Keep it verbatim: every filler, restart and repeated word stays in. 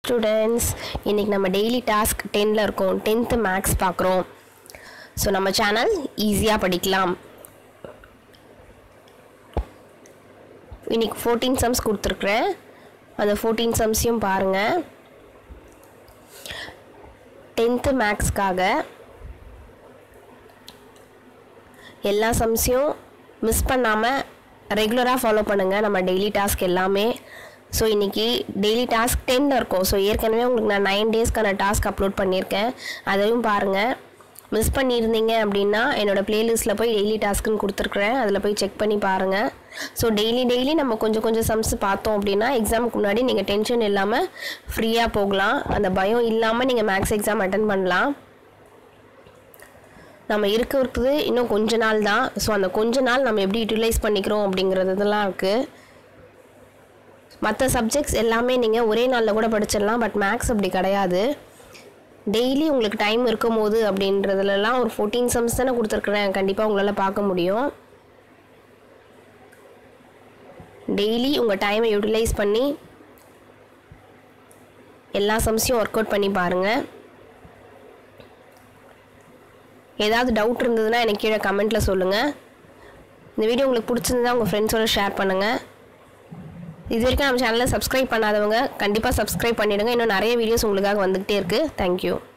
Students, இன்னைக்கு நம்ம daily task ten ல இருக்கோம். tenth maths பார்க்குறோம். ஸோ நம்ம சேனல் ஈஸியாக படிக்கலாம். இன்னைக்கு fourteen sums கொடுத்துருக்குறேன். அந்த fourteen sumஸையும் பாருங்கள். tenth mathsக்காக எல்லா சம்ஸையும் மிஸ் பண்ணாமல் ரெகுலராக ஃபாலோ பண்ணுங்கள் நம்ம டெய்லி டாஸ்க் எல்லாமே. ஸோ இன்றைக்கி டெய்லி டாஸ்க் டென்னில் இருக்கும். ஸோ ஏற்கனவே உங்களுக்கு நான் நைன் டேஸ்க்கான டாஸ்க் அப்லோட் பண்ணியிருக்கேன், அதையும் பாருங்கள். மிஸ் பண்ணியிருந்தீங்க அப்படின்னா என்னோடய ப்ளேலிஸ்ட்டில் போய் டெய்லி டாஸ்க்குன்னு கொடுத்துருக்குறேன், அதில் போய் செக் பண்ணி பாருங்கள். ஸோ டெய்லி டெய்லி நம்ம கொஞ்சம் கொஞ்சம் சம்ஸ் பார்த்தோம் அப்படின்னா எக்ஸாமுக்கு முன்னாடி நீங்கள் டென்ஷன் இல்லாமல் ஃப்ரீயாக போகலாம். அந்த பயம் இல்லாமல் நீங்கள் மேக்ஸ் எக்ஸாம் அட்டன் பண்ணலாம். நம்ம இருக்கிறது இன்னும் கொஞ்ச நாள் தான். ஸோ அந்த கொஞ்ச நாள் நம்ம எப்படி யூட்டிலைஸ் பண்ணிக்கிறோம் அப்படிங்கிறது இதெல்லாம் இருக்குது. மற்ற சப்ஜெக்ட்ஸ் எல்லாமே நீங்கள் ஒரே நாளில் கூட படிச்சிடலாம், பட் மேக்ஸ் அப்படி கிடையாது. டெய்லி உங்களுக்கு டைம் இருக்கும் போது அப்படின்றதுலலாம் ஒரு ஃபோர்டீன் சம்ஸ் தானே கொடுத்துருக்குறேன், கண்டிப்பாக உங்களால் பார்க்க முடியும். டெய்லி உங்கள் டைமை யூட்டிலைஸ் பண்ணி எல்லா சம்ஸையும் ஒர்க் அவுட் பண்ணி பாருங்கள். ஏதாவது டவுட் இருந்ததுன்னா எனக்கு கீழே கமெண்ட்டில் சொல்லுங்கள். இந்த வீடியோ உங்களுக்கு பிடிச்சிருந்தா உங்கள் ஃப்ரெண்ட்ஸோட ஷேர் பண்ணுங்கள். இது வரைக்கும் நம்ம சேனலை சப்ஸ்கிரைப் பண்ணாதவங்க கண்டிப்பாக சப்ஸ்கிரைப் பண்ணிவிடுங்க. இன்னும் நிறைய வீடியோஸ் உங்களுக்காக வந்துக்கிட்டே இருக்குது. தேங்க்யூ.